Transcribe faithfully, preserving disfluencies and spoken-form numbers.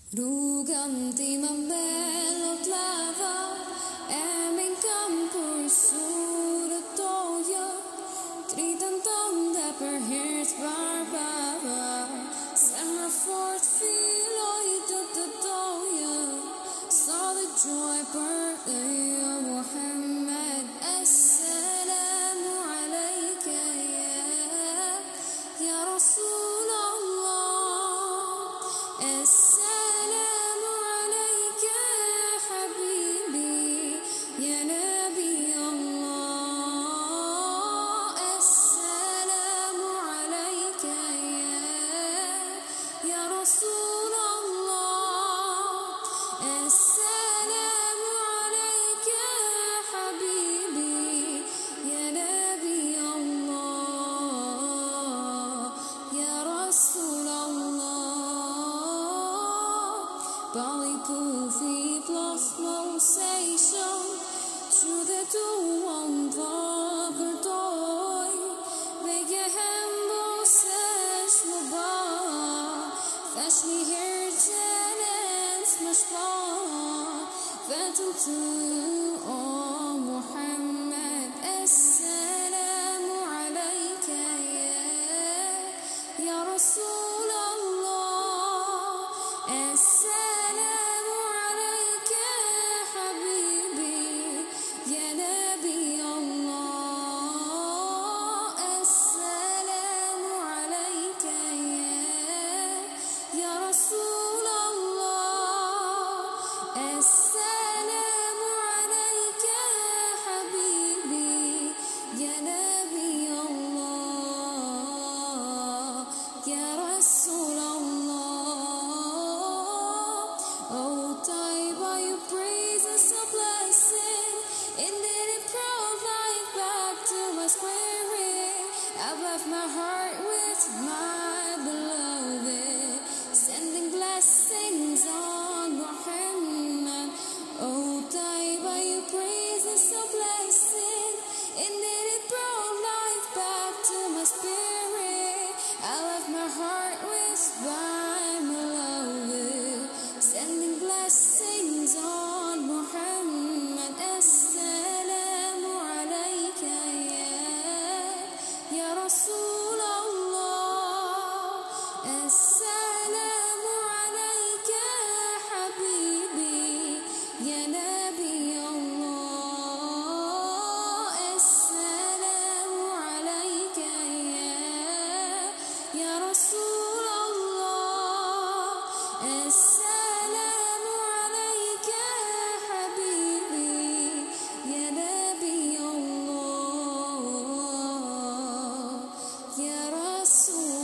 Rrugën time mbellot lava, e min kam përsurë toja, tritën tënde për hirtë barbava, zemra fort filloj të të doja, sa dhe gjoj për dhe jo Muhammed. Assalamu alejke ja, ja Rasul Allah. Assalamu alejke ja habibi, ja Nabi Allah. Assalamu alejke ja, ja Rasul Allah. Assalamu alejke ja habibi, ja Nabi Allah, ja Rasul Allah. Balli pufi plus motivation, që dhe duon po kërtoj, vegje hembo se shmë ba, thash një herë gjenës më shpa, vetëm ty o Muhammed. Assalamu alejke ja, ja Rasul Allah. Assalamu alejke ja habibi, ja Nabi Allah. Assalamu alejke ja, ja Rasul Allah. Assalamu alejke ja habibi, ja Nabi Allah, ja Rasul Allah. Oh, Taiba, your praise is a blessing. Indeed, it brought life back to my square. I left my heart with my beloved, sending blessings on Muhammad. Oh, Taiba, your praise is a blessing. Indeed, it brought life back to my spirit. I left my heart with my beloved, sending blessings on Muhammad. Assalamu alejke ja, ja Rasul Allah. Assalamu alejke ja habibi, ja Nabi Allah. Assalamu alejke ja, ja Rasul Allah. Assalamu alejke ja habibi, ja Nabi Allah, ja Rasul